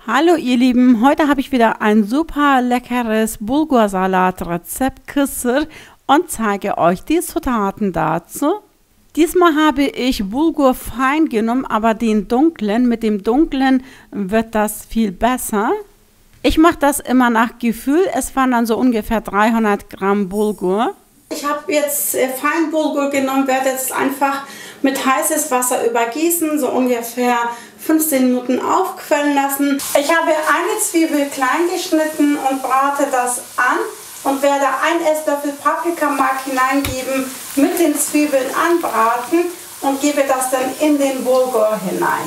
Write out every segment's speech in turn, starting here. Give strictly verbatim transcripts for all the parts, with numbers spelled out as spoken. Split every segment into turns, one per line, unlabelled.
Hallo ihr Lieben, heute habe ich wieder ein super leckeres Bulgursalat-Rezept Kısır und zeige euch die Zutaten dazu. Diesmal habe ich Bulgur fein genommen, aber den dunklen, mit dem dunklen wird das viel besser. Ich mache das immer nach Gefühl, es waren dann so ungefähr dreihundert Gramm Bulgur. Ich habe jetzt äh, Feinbulgur genommen, werde jetzt einfach mit heißes Wasser übergießen, so ungefähr fünfzehn Minuten aufquellen lassen. Ich habe eine Zwiebel klein geschnitten und brate das an und werde einen Esslöffel Paprikamark hineingeben, mit den Zwiebeln anbraten und gebe das dann in den Bulgur hinein.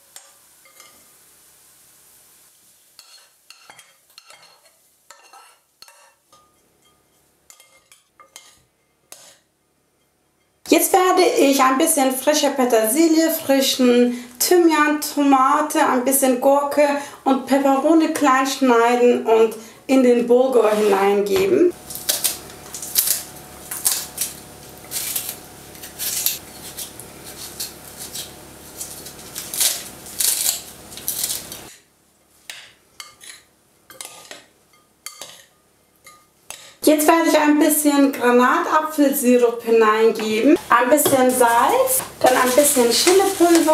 Jetzt werde ich ein bisschen frische Petersilie, frischen Thymian, Tomate, ein bisschen Gurke und Peperone klein schneiden und in den Bulgur hineingeben. Jetzt werde ich ein bisschen Granatapfelsirup hineingeben, ein bisschen Salz, dann ein bisschen Chilipulver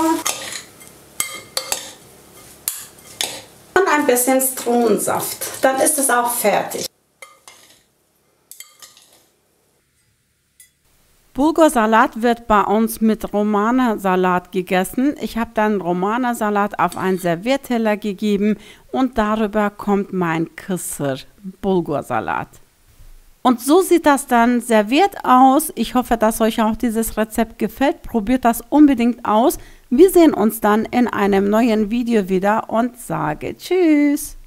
und ein bisschen Zitronensaft. Dann ist es auch fertig. Bulgursalat wird bei uns mit Romana-Salat gegessen. Ich habe dann Romana-Salat auf einen Servierteller gegeben und darüber kommt mein Kısır Bulgursalat. Und so sieht das dann serviert aus. Ich hoffe, dass euch auch dieses Rezept gefällt. Probiert das unbedingt aus. Wir sehen uns dann in einem neuen Video wieder und sage Tschüss.